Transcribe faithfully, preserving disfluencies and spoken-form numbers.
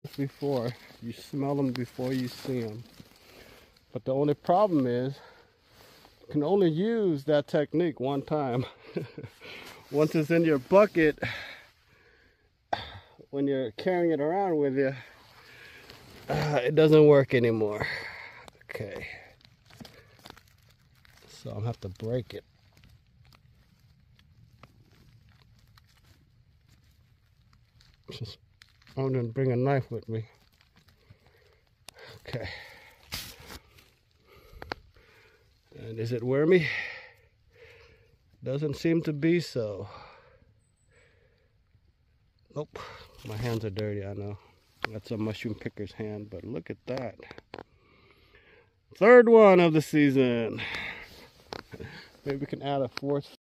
before. You smell them before you see them. But the only problem is, you can only use that technique one time. Once it's in your bucket, when you're carrying it around with you, uh, it doesn't work anymore. Okay. So I'm gonna have to break it. Just, I'm gonna bring a knife with me. Okay. And is it wormy? Doesn't seem to be so. Nope. My hands are dirty, I know. That's a mushroom picker's hand, but look at that. Third one of the season. Maybe we can add a fourth